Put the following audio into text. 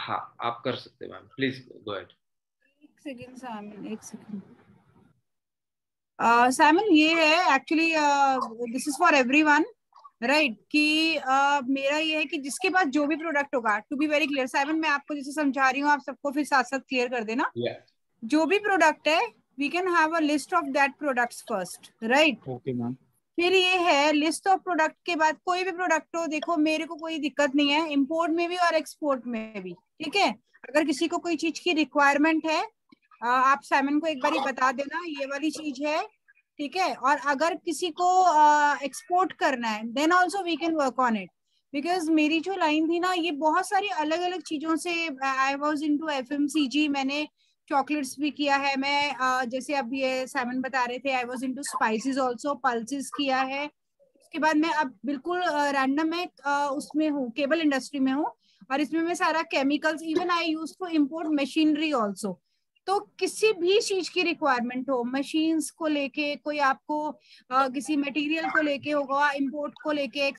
हाँ आप कर सकते हैं मैम, प्लीज गो अहेड। एक सेकंड साइमन, एक सेकंड। साइमन ये है actually, this is for everyone, right? कि मेरा ये है कि जिसके पास जो भी प्रोडक्ट होगा, to be very clear Simon, मैं आपको जैसे समझा रही हूँ, आप सबको फिर साथ साथ क्लियर कर देना। या जो भी प्रोडक्ट है, we can have a list of that products first, right? Okay ma'am. फिर ये है लिस्ट ऑफ प्रोडक्ट के बाद कोई भी प्रोडक्ट हो, देखो मेरे को कोई दिक्कत नहीं है इंपोर्ट में भी और एक्सपोर्ट में भी, ठीक है? अगर किसी को कोई चीज की रिक्वायरमेंट है, आप साइमन को एक बार बता देना ये वाली चीज है, ठीक है? और अगर किसी को एक्सपोर्ट करना है, then also we can work on it. Because मेरी जो लाइन थी ना, ये बहुत सारी अलग अलग चीजों से, I was in to FMCG, मैंने चॉकलेट्स भी किया है मैं, जैसे अब ये साइमन बता रहे थे, I was into spices also, pulses किया है। उसके बाद मैं अब बिल्कुल रैंडम में उसमें हूँ, केबल इंडस्ट्री में हूँ, और इसमें मैं सारा chemicals, even I use to import machinery also. तो किसी भी चीज की रिक्वायरमेंट हो, मशीन्स को लेके, कोई आपको किसी मटेरियल को लेके होगा, इंपोर्ट को लेके,